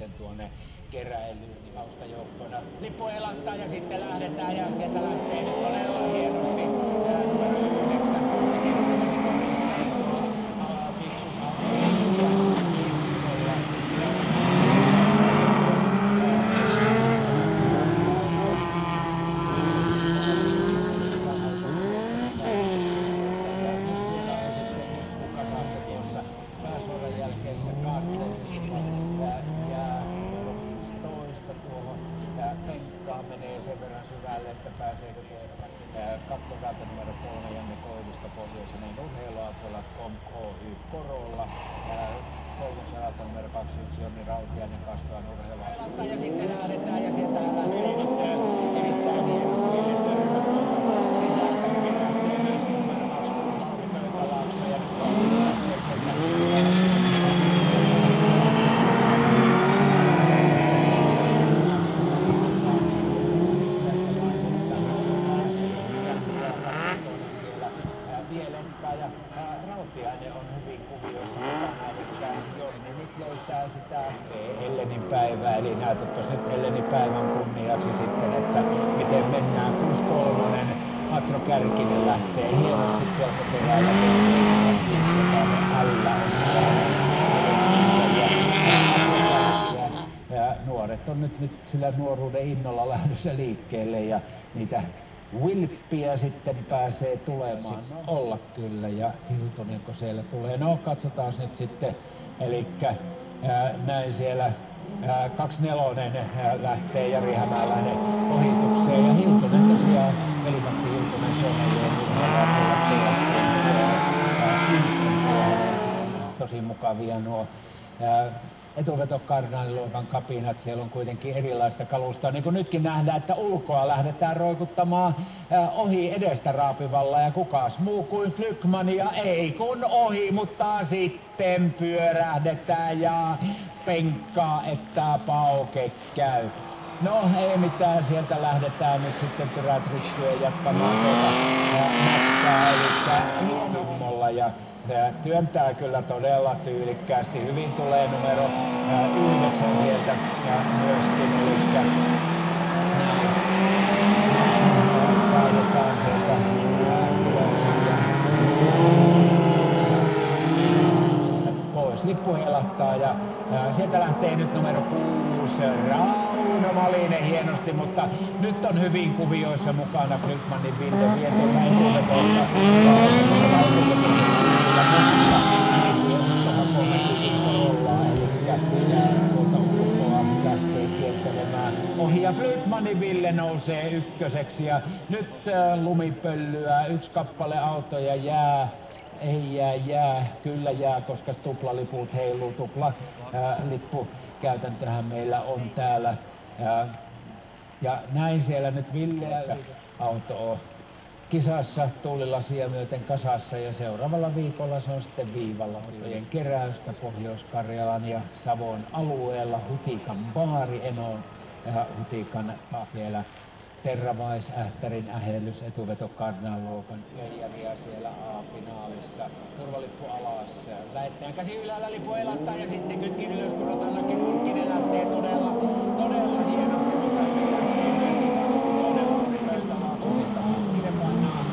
sitten tuonne keräilyyn taustajoukkoina. Lippu helattaa ja sitten lähdetään ja sieltä lähtee nyt todella hienosti numero 9 tuosta keskivälikorissa ja tuolla Fiksus Alkeisia kiskolla. Menee sen verran syvälle, että pääseekö tuo kattokaarta numero 3 Janne Koivisto pohjoisena urheiluautolla KOM Oy Korolla. Kolmosalalta numero 21 Jonni Rautiainen Kastolan urheiluautolla. Ja sitten lähdetään ja sieltä lähtee nyt erittäin hienosti Ville Törmä tuolta sisältä. Hyvin lähtee myöskin numero 26 Lauri Pöytälaakso ja nyt lähtee sieltä. Rautiainen on hyvin kuvioissa mukana, eli Jonni nyt löytää sitä Hellenin päivää, eli näytettäisiin nyt Hellenin päivän kunniaksi sitten, että miten mennään. 6-3 Atro Kärkinen lähtee hienosti kelpoterällä ja nuoret on nyt sillä nuoruuden innolla lähdössä liikkeelle ja niitä Wilppiä sitten pääsee tulemaan. Olla kyllä, ja Hiltonenko siellä tulee. No katsotaan nyt sitten, eli näin siellä 24 lähtee Jari Hämäläinen ohitukseen ja Hiltonen tosiaan, Veli-Matti Hiltonen Suomenjoen tosi mukavia nuo etuvetokarnaaliluokan kapinat, siellä on kuitenkin erilaista kalustoa. Niin kuin nytkin nähdään, että ulkoa lähdetään roikuttamaan ohi edestä raapivalla ja kukas muu kuin Flygman ja ei kun ohi, mutta sitten pyörähdetään ja penkkaa, että pauke käy. No ei mitään, sieltä lähdetään nyt sitten Tyrätrykkyä jatkamaan tuota matkaa, eli hienolla ja työntää kyllä todella tyylikkäästi. Hyvin tulee numero 9 sieltä ja myöskin, eli kaidetaan sieltä pois. Lippu helattaa ja sieltä lähtee nyt numero 6 Rauno Malinen hienosti, mutta nyt on hyvin kuvioissa mukana Flygmanin Ville Vietulla etuvetossa. Ohi ja Flygmanin Ville nousee ykköseksi ja nyt lumipöllyä, 1 kappale autoja jää. Ei jää, kyllä jää, koska tuplaliput heiluu, tuplalipukäytäntöhän meillä on täällä. Ja näin siellä nyt Ville auto on kisassa tuulilasia myöten kasassa ja seuraavalla viikolla se on sitten viivalla autojen keräystä Pohjois-Karjalan ja Savon alueella. Hutikan baari Enon ja Hutikan siellä Terravais-Ähtärin ähellys etuvetokarnaaluokan Veijaria siellä A-finaalissa. Turvalippu alas, lähettäjän käsi ylhäällä, lippu helattaa ja sitten kytkin ylös, kun Rotannakin Kurkkinen lähtee todella hienosti, mutta hyvin lähtee myöskin todella Lauri Pöytälaakso, sitten Kurkkinen pannaan.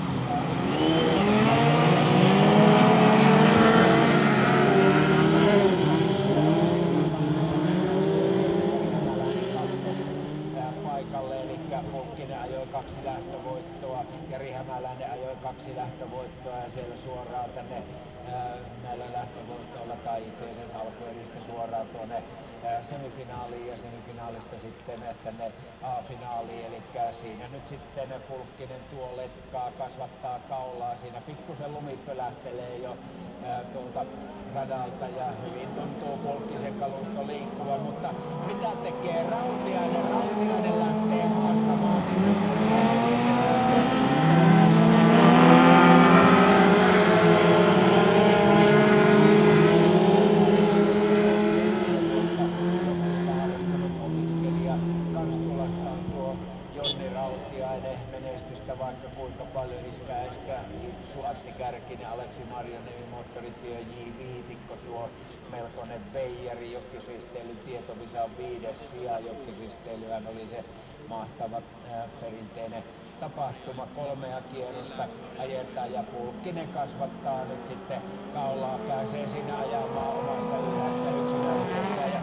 Paikalle, eli Kurkkinen ajoi 2 lähtövoittoa, Jari Hämäläinen ajoi 2 lähtövoittoa ja siellä suoraan tänne näillä lähtövoittoilla tai itse asiassa alkueristä suoraan tuonne semifinaaliin ja semifinaalista sitten tänne A-finaaliin, eli siinä nyt sitten Pulkkinen tuo letkaa, kasvattaa kaulaa, siinä pikkusen lumi pölähtelee jo tuolta radalta ja hyvin tuntuu Pulkkisen kalusto liikkuvan, mutta mitä tekee Rautiainen? Rautiainen lähtee haastamaan sinne. Menestystä vaikka kuinka paljon iskää Suatti Kärkinen, Aleksi Marjaniemi, Moottoritie J. Viitikko, tuo melkoinen veijari, jokkisristeilyn tietovisa on 5. sija, jokkisristeilyhän oli se mahtava perinteinen tapahtuma, 3 kierrosta ajetaan ja Pulkkinen kasvattaa nyt sitten kaulaa, pääsee siinä ajamaan omassa ylhäässä yksinäisyydessä ja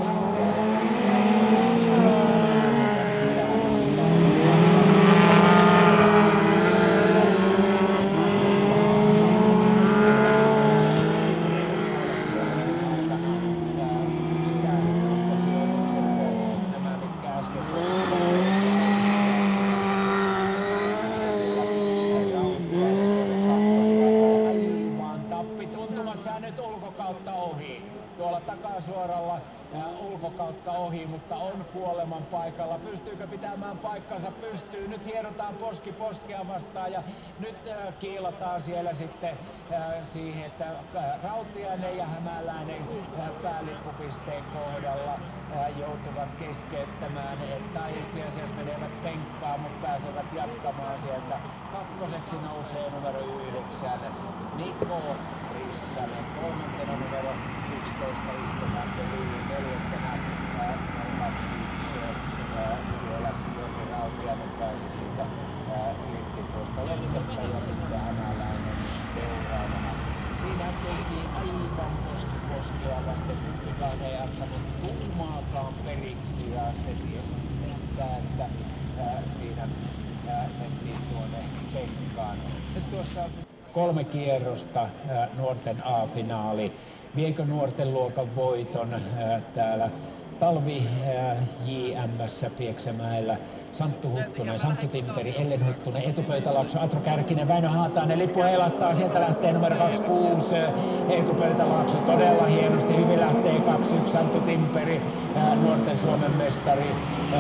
takasuoralla ulkokautta ohi, mutta on kuoleman paikalla. Pystyykö pitämään paikkansa? Pystyy. Nyt hierotaan poski poskea vastaan ja nyt kiilataan siellä sitten siihen, että Rautiainen ja Hämäläinen päälippupisteen kohdalla joutuvat keskeyttämään, tai itse asiassa menevät penkkaan, mutta pääsevät jatkamaan sieltä. Kakkoseksi nousee numero 9 Niko Rissanen, 3. numero 11 istumaan peliin, 4. numero 21 siellä Joni Rautiainen pääsi siitä irti tuosta letkasta ja sitten Hämäläinen seuraavana. Siinä tehtiin aivan poskea vasten, kukaan ei antanut tuumaakaan periksi ja se tiesi sitä, että siinä mentiin tuonne penkkaan. Nyt tuossa 3 kierrosta nuorten A-finaali. Viekö nuorten luokan voiton täällä Talvi JM:ssä Pieksämäellä? Santtu Huttunen, Santtu Timperi, Ellen Huttunen, Eetu Pöytälaakso, Atro Kärkinen, Väinö Haatainen, lippu heilattaa, sieltä lähtee numero 26, Eetu Pöytälaakso todella hienosti, hyvin lähtee 21, Santtu Timperi, nuorten Suomen mestari,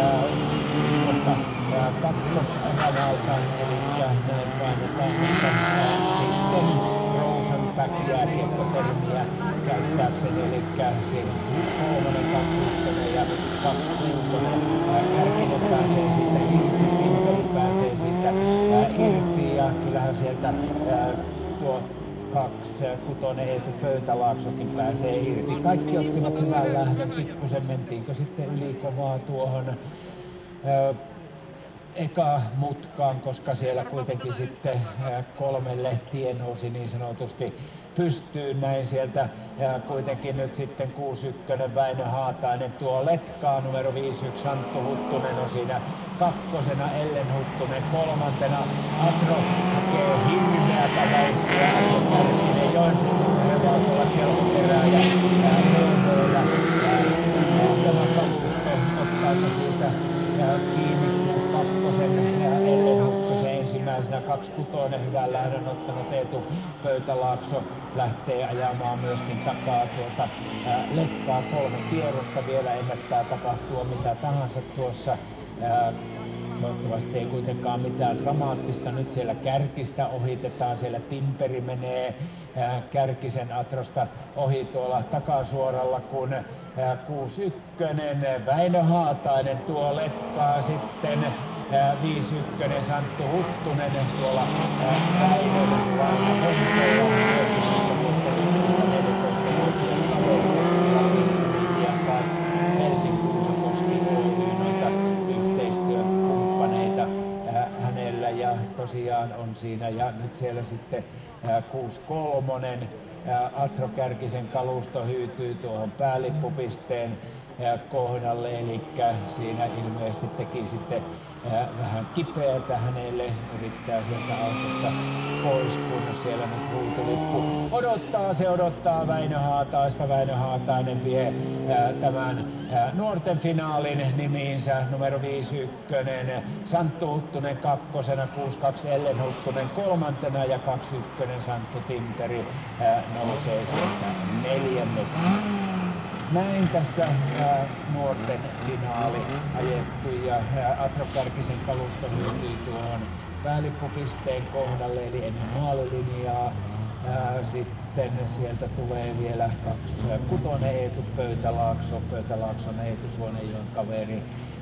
tuosta kakkosravalta, eli näin painetaan, sitten Rosenback jääkiekkotermiä käyttääkseni, eli siinä 3, 21 ja 26, Kärkinen pääsee siitä irti, Timperi pääsee siitä irti ja kyllähän sieltä tuo 26 Eetu Pöytälaaksokin pääsee irti. Kaikki ottivat hyvän lähdön, pikkusen mentiinkö sitten ylikovaa tuohon eka mutkaan, koska siellä kuitenkin sitten 3 tie nousi niin sanotusti pystyyn näin sieltä ja kuitenkin nyt sitten 61 Väinö Haatainen tuo letkaa, numero 51 Santtu Huttunen on siinä 2, Ellen Huttunen 3, Atro hakee hirveätä vauhtia, Atro Kärkinen Joensuun hevaa tuolla kelpoperää ja neuvoilla muutama kalusto ottaako siitä kiinni 62 ja Ellen Huttusen ensimmäisenä 26 hyvän lähdön ottanut Eetu Pöytälaakso lähtee ajamaan myöskin takaa tuota letkaa 3 kierrosta vielä ennättää tapahtua mitä tahansa tuossa. Toivottavasti ei kuitenkaan mitään dramaattista. Nyt siellä Kärkistä ohitetaan, siellä Timperi menee Kärkisen Atrosta ohi tuolla takasuoralla, kun 61 Väinö Haatainen tuo letkaa sitten 51 Santtu Huttunen tuolla Väinön ja tosiaan on siinä ja nyt siellä sitten 63 Atro Kärkisen kalusto hyytyy tuohon päälippupisteen kohdalle, eli siinä ilmeisesti teki sitten vähän kipeätä hänelle, yrittää sieltä autosta pois, kun siellä nyt ruutulippu odottaa, se odottaa Väinö Haataista. Väinö Haatainen vie tämän nuorten finaalin nimiinsä, numero 51 Santtu Huttunen 2, 62 Ellen Huttunen 3 ja 21 Santtu Timperi nousee sieltä 4. Näin tässä nuorten finaali ajettu ja Atro Kärkisen kalusto hyytyi tuohon päälippupisteen kohdalle eli ennen maalilinjaa. Sitten sieltä tulee vielä 26 Eetu Pöytälaakso, Pöytälaakson Eetu Suonenjoen kaveri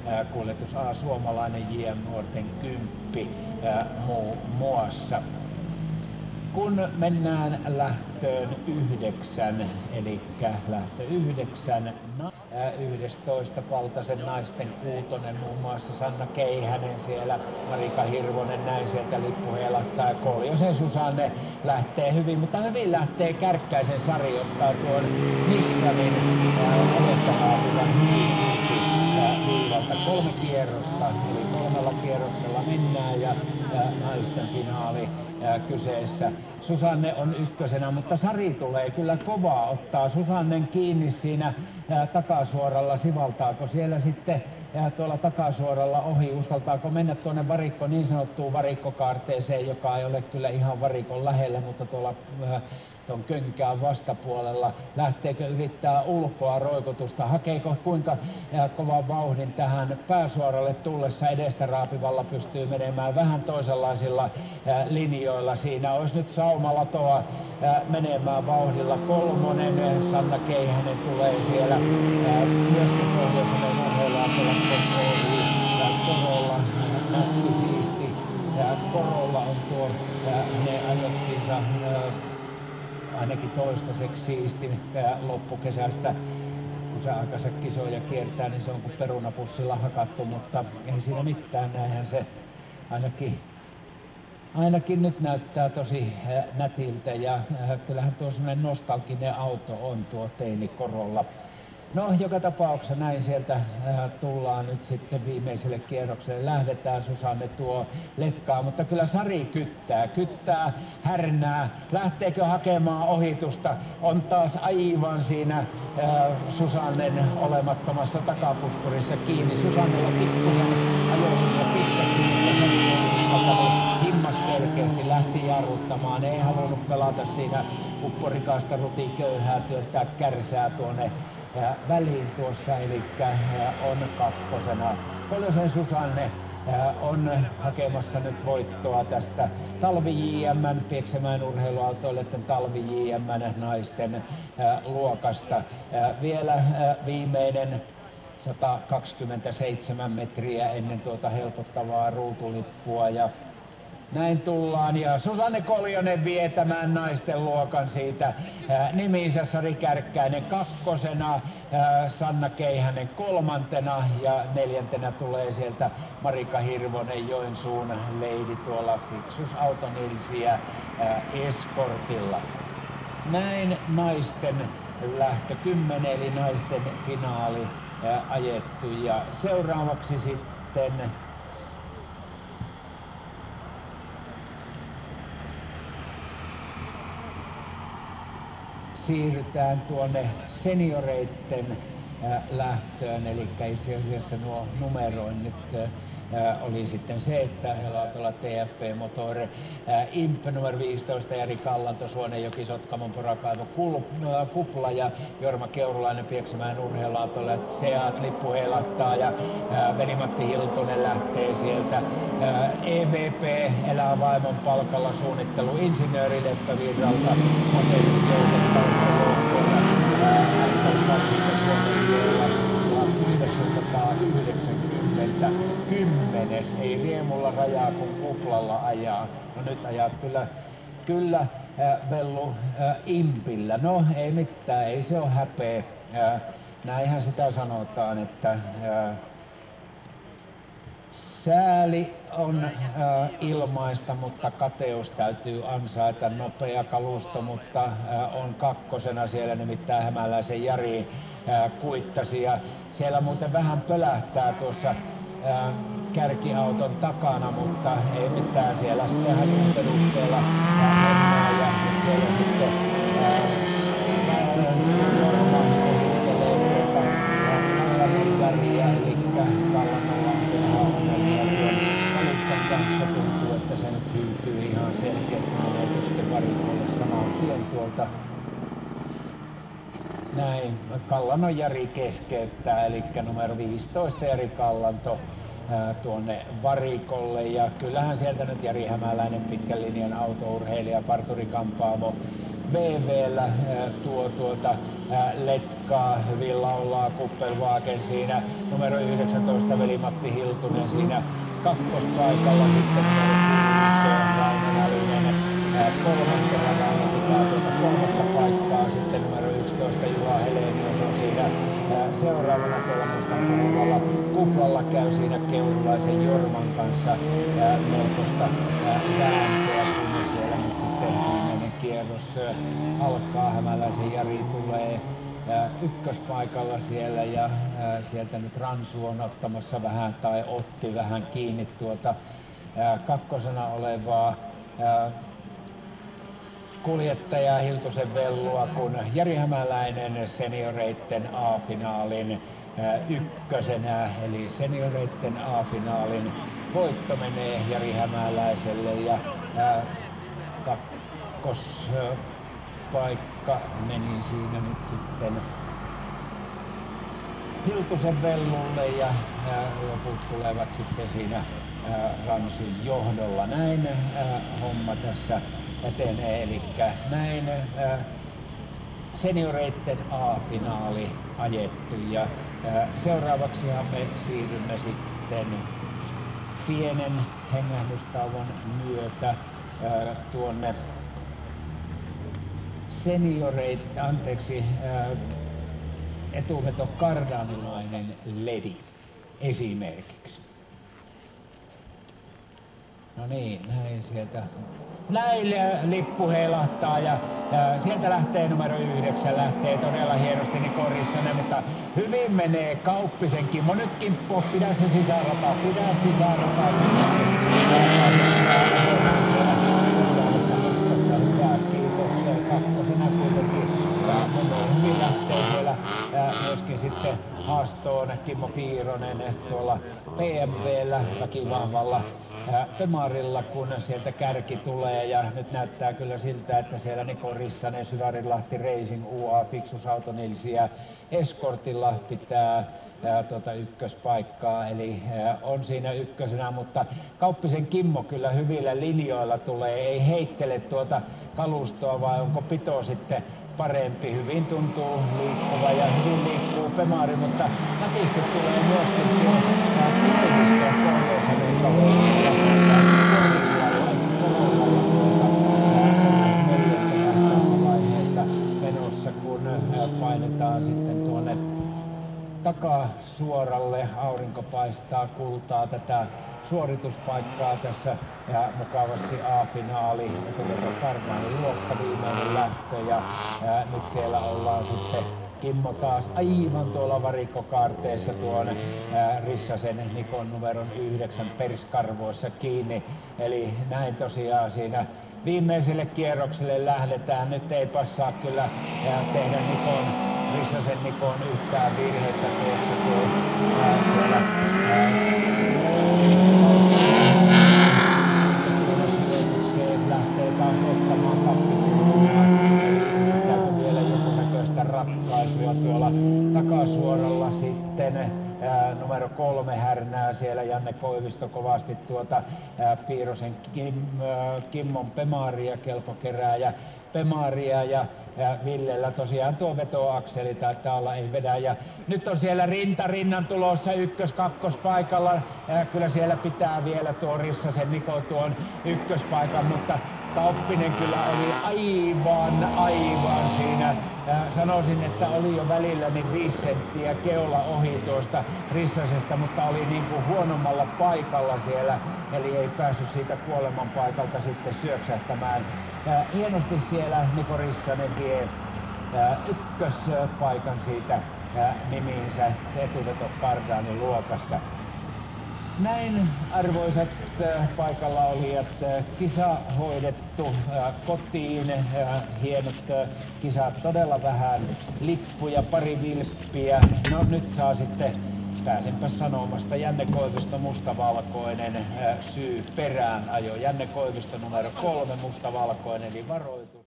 kuljetus A suomalainen JM Nuorten 10 muun muassa. Kun mennään lähtöön 9, eli lähtö 9, 11 Paltasen naisten 6, muun muassa Sanna Keihänen siellä, Marika Hirvonen, näin sieltä lippu heilahtaa, ja Koljosen Susanne lähtee hyvin, mutta hyvin lähtee Kärkkäisen Sari, ottaa tuon Nissanin ovesta haavivan viivalta 3 kierrosta, eli 3 kierroksella mennään ja naisten finaali kyseessä. Susanne on ykkösenä, mutta Sari tulee kyllä kovaa, ottaa Susannen kiinni siinä takasuoralla, sivaltaako siellä sitten tuolla takasuoralla ohi, uskaltaako mennä tuonne varikko, niin sanottuun varikkokaarteeseen, joka ei ole kyllä ihan varikon lähellä, mutta tuolla tuon könkään vastapuolella. Lähteekö yrittää ulkoa roikotusta, hakeeko kuinka kovan vauhdin tähän pääsuoralle tullessa, edestä raapivalla pystyy menemään vähän toisenlaisilla linjoilla. Siinä olisi nyt saumalatoa menemään vauhdilla 3, Sanna Keihänen tulee siellä, myöskin Pohjois-Suomen urheiluaatolla Korolla, nätti siisti, Korolla on tuo, ne ajottiinsa ainakin toistaiseksi siistin loppukesästä. Kun se aikansa kisoja kiertää, niin se on kuin perunapussilla hakattu, mutta ei siinä mitään, näinhän se ainakin nyt näyttää tosi nätiltä, ja kyllähän tuo semmoinen nostalginen auto on tuo Teini Korolla. No, joka tapauksessa näin sieltä tullaan nyt sitten viimeiselle kierrokselle. Lähdetään, Susanne tuo letkaa, mutta kyllä Sari kyttää, härnää. Lähteekö hakemaan ohitusta? On taas aivan siinä Susannen olemattomassa takapuskurissa kiinni. Susannella pikkusen ajoihin pitkäksi, mutta Sari himmas selkeästi, lähti jarruttamaan. Ei halunnut pelata siinä upporikasta rutiköyhää, työntää kärsää tuonne väliin tuossa, eli on 2. Koljosen Susanne on hakemassa nyt voittoa tästä talvi-JM:n Pieksämäen urheiluautoilijoiden talvi-JM:n naisten luokasta. Vielä viimeinen 127 metriä ennen tuota helpottavaa ruutulippua, ja näin tullaan, ja Susanne Koljonen vie tämän naisten luokan siitä nimiinsä, Sari Kärkkäinen 2, Sanna Keihänen 3 ja 4 tulee sieltä Marika Hirvonen, Joensuun leidi tuolla Fixus Auto Nilsiä eskortilla. Näin naisten lähtö 10, eli naisten finaali ajettu, ja seuraavaksi sitten siirrytään tuonne senioreitten lähtöön, eli itse asiassa nuo numeroinnit oli sitten se, että Helatolla TFP Motor Imp numero 15, Jari Kallanto, Suonenjoki, Sotkamon Porakaivo Kupla ja Jorma Keurulainen Pieksämäen urheiluautolla. Seat lippu heilattaa ja Veli-Matti Hiltunen lähtee sieltä. EVP elää vaimon palkalla, suunnittelu insinööri Leppävirralta, asennusjoukot SL20 Suomen 1990, 10. Ei riemulla rajaa, kun kuplalla ajaa. No nyt ajaa kyllä Vellu Impillä. No ei mitään, ei se ole häpeä. Näinhän sitä sanotaan, että sääli on ilmaista, mutta kateus täytyy ansaita. Nopea kalusto, mutta on 2. siellä, nimittäin Hämäläisen Jari kuittasi. Ja siellä muuten vähän pölähtää tuossa kärkiauton takana, mutta ei mitään, siellä sitten hajun perusteella mennään, ja siellä sitten Jorma ohittelee Kallanon Jariä, eli Kallanolla on ongelmia tuon kaluston kanssa. Tuntuu, että se nyt hyytyy ihan selkeästi, menee sitten varikolle saman tien tuolta. Näin, Kallanon Jari keskeyttää, eli numero 15 Jari Kallanto tuonne varikolle, ja kyllähän sieltä nyt Jari Hämäläinen, pitkän linjan autourheilija, parturikampaamo VV:llä tuo letkaa, hyvin laulaa Kuppelwagen siinä, numero 19 Veli-Matti Hiltunen siinä kakkospaikalla, sitten numero 6 Rauno Nälinen, kolmantena Rauno pitää tuota kolmatta paikkaa, sitten numero 11 Juha Helenius on siinä seuraavana tuolla mustan puhuvalla kuplalla, käy siinä Keurulaisen Jorman kanssa melkoista vääntöä, kun siellä nyt sitten viimeinen kierros alkaa. Hämäläisen Jari tulee ykköspaikalla siellä ja sieltä nyt Ransu on ottamassa vähän tai otti vähän kiinni tuota kakkosena olevaa kuljettaja Hiltusen Vellua, kun Jari Hämäläinen senioreitten A-finaalin ykkösenä, eli senioreitten A-finaalin voitto menee Jari Hämäläiselle ja kakkospaikka meni siinä nyt sitten Hiltusen Vellulle ja loput tulevat sitten siinä Ransun johdolla. Näin homma tässä etenee, eli näin senioreitten A-finaali ajettu ja seuraavaksihan me siirrymme sitten pienen hengähdystauon myötä tuonne etuveto kardanilainen ledi esimerkiksi. No niin, näin sieltä. Näin lippu heilahtaa ja sieltä lähtee numero 9, lähtee todella hienosti Niko Rissanen, mutta hyvin menee Kauppisen Kimmo. Nyt Kimppo, pidä se sisärata. Kakkosena kuitenkin menee hyvin, lähtee siellä myöskin sitten haastoon Kimmo Piironen tuolla PMV:llä väkivahvalla Pemarilla, kun sieltä kärki tulee ja nyt näyttää kyllä siltä, että siellä Niko Rissanen, Syvärinlahti Racing UA Fiksusauto Nilsiä Escortilla pitää ykköspaikkaa, eli on siinä ykkösenä, mutta Kauppisen Kimmo kyllä hyvillä linjoilla tulee, ei heittele tuota kalustoa, vai onko pito sitten parempi. Hyvin tuntuu liikkuva ja hyvin liikkuu Pemari, mutta nätisti tulee myöskin tuo Koiviston Pohjois-Savon tässä vaiheessa menossa, kun painetaan sitten tuonne takasuoralle. Aurinko paistaa kultaa tätä suorituspaikkaa tässä ja mukavasti A-finaali, Karnaanin luokka viimeinen lähtö ja nyt siellä ollaan sitten Kimmo taas aivan tuolla varikkokaarteessa tuon Rissasen Nikon numeron 9 perskarvoissa kiinni, eli näin tosiaan siinä viimeiselle kierrokselle lähdetään. Nyt ei passaa kyllä tehdä Rissasen Nikon yhtään virhettä tuossa, kun siellä lähtee taas ottamaan kappikuulua. Vielä jonkunnäköistä ratkaisua tuolla takasuoralla sitten. Numero 3 härnää siellä Janne Koivisto kovasti tuota Piirosen Kimmon Pemaria, kelpokerääjä Pemaria ja Villellä tosiaan tuo vetoakseli taitaa olla, ei vedä. Ja nyt on siellä rinnan tulossa ykkös-kakkospaikalla. Kyllä siellä pitää vielä tuo Rissasen Niko tuon ykköspaikan, mutta Kauppinen kyllä oli aivan siinä. Sanoisin, että oli jo välillä niin 5 senttiä keula ohi tuosta Rissasesta, mutta oli niin kuin huonommalla paikalla siellä, eli ei päässyt siitä kuoleman paikalta sitten syöksähtämään. Hienosti siellä Niko Rissanen vie ykköspaikan siitä nimiinsä etuveto Kardaanin luokassa. Näin arvoisat paikallaolijat, kisa hoidettu kotiin, hienot kisat, todella vähän lippuja, pari vilppiä. No nyt saa sitten, pääsenpä sanomasta, Janne Koivisto mustavalkoinen syy perään ajo. Janne Koivisto numero 3 mustavalkoinen, eli varoitus.